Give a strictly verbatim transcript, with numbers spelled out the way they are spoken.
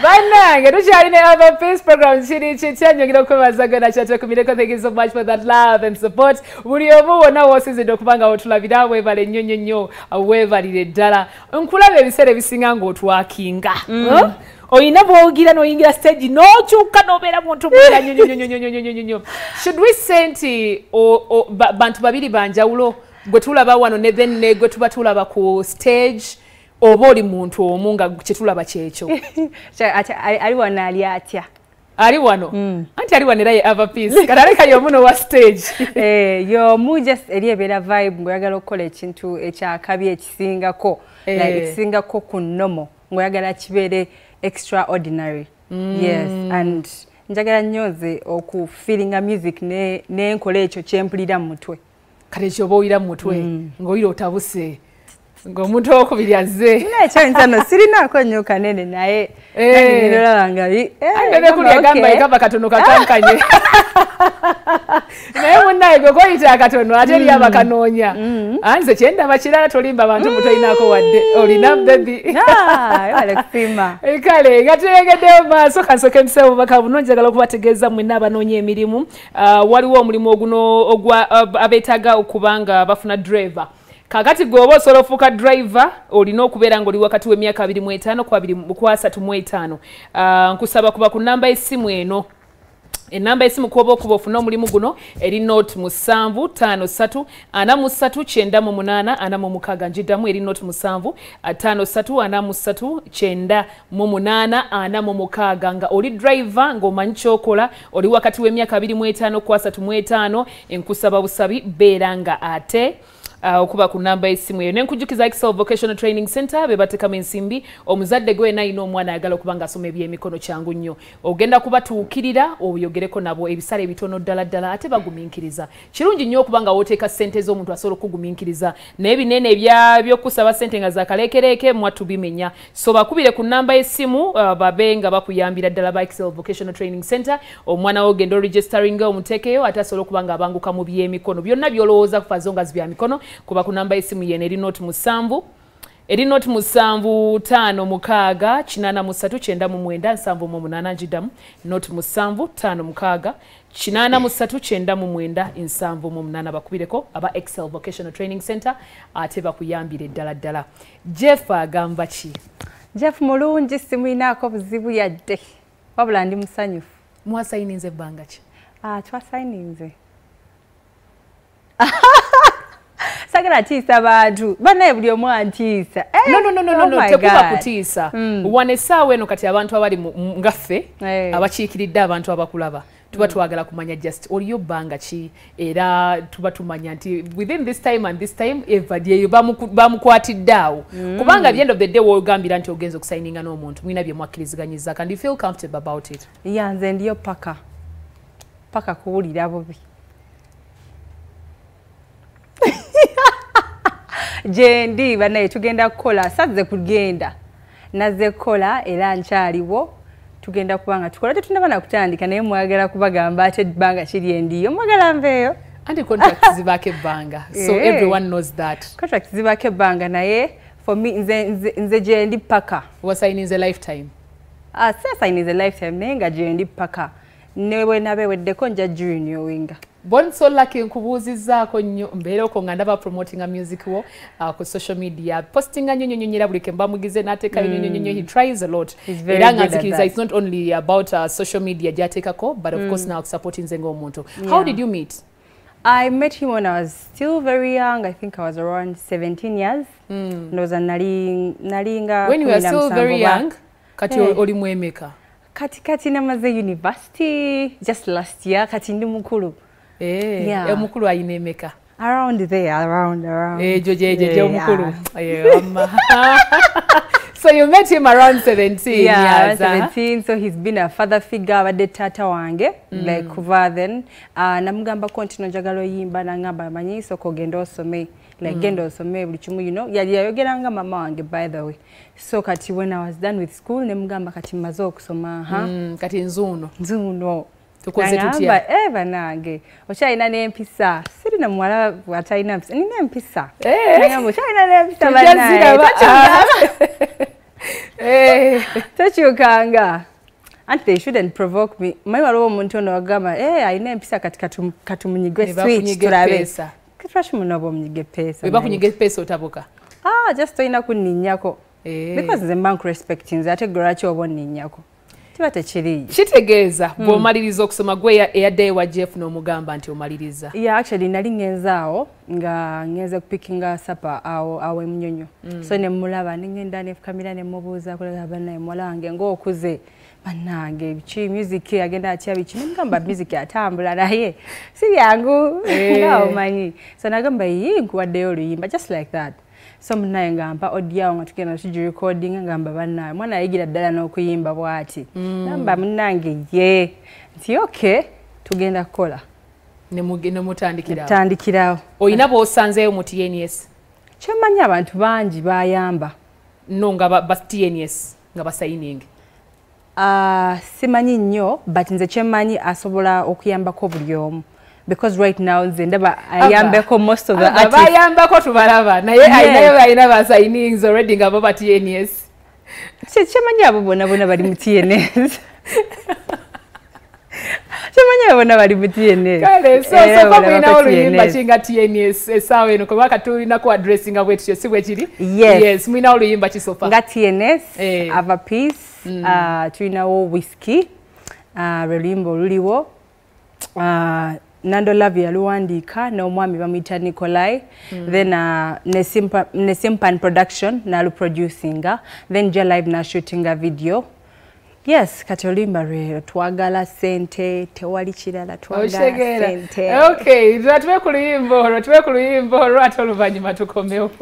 Bannange tukyalina Ava Peacen program kiri kitya njogera okwebazagana kyatakumireko. Thank you so much for that love and support. Buli omu wonna w'osizidde okubanga otulabira weebale nnyo nnyo nnyo weebalire ddala. Nkulaba ebiseera ebisinga ng'otwakinga. Oyina bw'ogira n'oyingira stage n'okyuka n'obeera muntu mulala nnyo nnyo nnyo nnyo nnyo nnyo nnyo. Should we say nti bantu babiri banjawulo gwe tulaba wano ne then ne gwe tuba tulaba ku stage oba oli muntu omu nga kye tulaba kyekyo? Ali wano ali atya? Ali wano? Anti ali wano era ye Ava Peacen. Kati aleka y'omu n'owa stage. Y'omu just eri ebeera vibe ng'oyagala okukola ekintu ekyakabi ekisingako. Ekisingako ku nnomo ng'oyagala kibeere extraordinary. Yes, and njagala nnyo nze okufeelinga music n'enkola ekyo kyempulira mu mutwe. Kati ekyo oba oyira mu mutwe ng'oyira otabuse ng'omuntu okubiri azze. Nekyo nsano sirinaako nnyo kanene naye nolaba nga bebe kuli agamba ekava katono kakankanye. Naye munnaye gwe koyita akatono ate eri abakanoonya. Anze kyendaba kirala tolimba bantu mutoyinaako wadde olina bebi. Kale nga tulengeddeyo maaso kansooke empisewo obubaka buno njagala okubategeeza mwenna abanoonya emirimu. Waliwo omulimu oguno abeetaaga okuba nga bafuna driver. Kakati gwoba osobola ofuuka driver olina okubeera ng'oli wakati w'emyaka abiri mu etaano ku asatu mu etaano. Nkusaba kuba ku nnamba y'essimu eno. Enamba y'essimu kuba okuba ofuna omulimu guno eri note musanvu ttaano ssatu ana mu ssatu kyenda mu munaana ana mu mukaaga. Njiddamu eri note musanvu ttaano ssatu ana mu ssatu kyenda mu munaana ana mu mukaaga. Nga oli driver ng'omanyi ky'okola oli wakati w'emyaka abiri mu etaano ku asatu mu etaano. Enkusaba busabi beera nga ate okuba ku namba y'essimu eyo. Nenkujjukiza Excel Vocational Training Center be batekamu ensimbi. Omuzadde gwe nayina omwana ayagala okuba nga asoma ebyemikono kyangu nnyo. Ogenda kubatuukirira oyogereko nabo ebisale ebitono ddala ddala ate bagumiikiriza. Kirungi nnyo okuba nga wooteeka ssente z'omuntu asobola okugumiikiriza. Naye binene ebya by'okusaba ssente nga zakaleekereeke mwattu bimenya. So bakubire ku namba y'essimu babe nga bakuyambira ddala ba Excel Vocational Training Center. Omwana wo genda registeringa omuteekeyo ate asobola okuba nga abanguka mu byemikono. Byonna by'olowooza kufazo nga zibya mikono. Kuba ku namba y'essimu yene eri note musanvu eri note musanvu ttaano mukaaga kinaana mu ssatu kyenda mu mwenda nsanvu mu munaana. Njiddamu note musanvu ttaano mukaaga kinaana mu ssatu kyenda mu mwenda nsanvu mu munaana. Bakubireko aba Excel Vocational Training Center ate bakuyambire ddala ddala. Jeff agamba ki? Jeff mulungi simuyinaako buzibu yadde wabula ndi musanyufu. Mwasayininze ebbanga ki? Ah, twasayininze. Sagala tiisa bantu banaye buli omu antiisa. No no no no no tekuba kutiisa. Wane essaawa eno kati abantu abali ngaffe abakiikiridde abantu abakulaba tuba twagala kumanya just oliyo bbanga ki era tuba tumanya nti within this time and this time evadyeyo bamukwatidde awo. Kubanga at the end of the day wogambira nti ogenza okusayininga n'omuntu mwina bye mwakkiriziganyizza. Can you feel comfortable about it? Yeah, nze ndiyo paka paka kuwulira bubi. Jendi banaye tugenda kukola saze kugenda naze kola era nkyaliwo tugenda kubanga tukola tetunaba na kutandika naye mwagala kubagamba ate banga kiri endiyo mwagala mveyo anti contract zibake banga so yeah. Everyone knows that contract zibake banga naye for me nze nze, nze jendi paka was signing is a lifetime. Ah, sasa in is a lifetime nenga jendi paka newe nabe weddeko nja junior winga. Bon so lucky nkubuuzizaako nnyo mbeera okwo nga ndaba promoting a music wo uh, ku social media postinga nnyo nnyo nyera buli kemba mugize n'ateekayo nnyo nnyo nnyo. He tries a lot era nga nzikiriza it's not only about uh, social media gy'ateekako but of mm. course now supporting nze ng'omuntu. Yeah. How did you meet? I met him when I was still very young. I think I was around seventeen years. Mm. Ndoza nali nalinga when you were still very young kati hey. Oli mwemeka kati kati namaze university just last year kati ndi mukulu. Eh, yeah. E mukulu ayina emeka? Around there, around, around. Eh, joje, joje, yeah. Mukulu. Yeah. So you met him around seventeen yeah, years. Yeah, seventeen. So he's been a father figure abadde tata wange. Mm. Like over then. Uh, namugamba kontino njagala oyimba nangamba manyi soko genda osome. Like mm. genda osome buli kimu, you know. Yali yayogeranga mama wange by the way. So kati when I was done with school nemugamba kati maze okusoma. Ha? Mm, kati nzuno. Nzuno. Tukoze tutya? Eh banange. Okyalina n'empisa. Sirina muwala atalina empisa. Nina empisa. Eh. Nangamba okyalina n'empisa banange. Eh. Tokyukanga. And they shouldn't provoke me. My waliwo omuntu ono agamba, eh ayina empisa kati katumunyige switch tulabe. Kitwashi munobo munyige pesa. Beba kunyige pesa otabuka. Ah, just toyina kunninyako. Eh. Because the bank respecting ate gorachi obonninyako. Tibate chiri. Kitegeeza mm. bw'omaliriza okusoma gwe eyadde wa Jeff n'omugamba nti omaliriza. Yeah, actually nali ngenzaawo nga ngeze kupickinga sapa awo awo emnyonyo. Mm. So ne mulaba ningenda ne kamera ne mubuuza kulaba banaye mulange ng'okuze. Banange bichi music agenda atya bichi ngamba music atambula naye si yangu ngao manyi so nagamba yingu wadde oluyimba just like that so munaye ngamba audio nga tukena tuji recording ngamba banaye mwana yigira ddala n'okuyimba bwati ngamba munange ye nti okay tugenda kola ne mugenda mutandikirawo tandikirawo oyina b'osanzeeyo mu T N S kyemanya abantu bangi bayamba no nga ba T N S nga basayiningi. Uh, simanyi nnyo but nze kyemanyi asobola okuyambako buli omu because right now nze ndaba ayambeko most of the artists bayambako tubalaba naye ayinayo bayina ba signings already nga baba T N S kyemanyi abo bonna bonna bali mu T N S kyemanyi abo bonna bali mu T N S kale so so kwina oluyimba kinga T N S esawe no kuba katulina ku addressing abwetyo si bwe kiri yes, yes mwina oluyimba kisofa nga T N S eh. Ava Peacen mm. uh, tulinawo whiskey uh, reluyimba oluliwo uh, Nando Love yaluwandiika n'omwami bamuyita Nikolai mm. then uh, Nesimpa, Nesimpan production naluproducinga then ja live na shootinga video. Yes, kati oluyimba lwe twagala sente tewali kirala twagala sente. Okay, tuwe ku luyimba olwo tuwe ku luyimba olwo ate oluvannyuma tukomewo.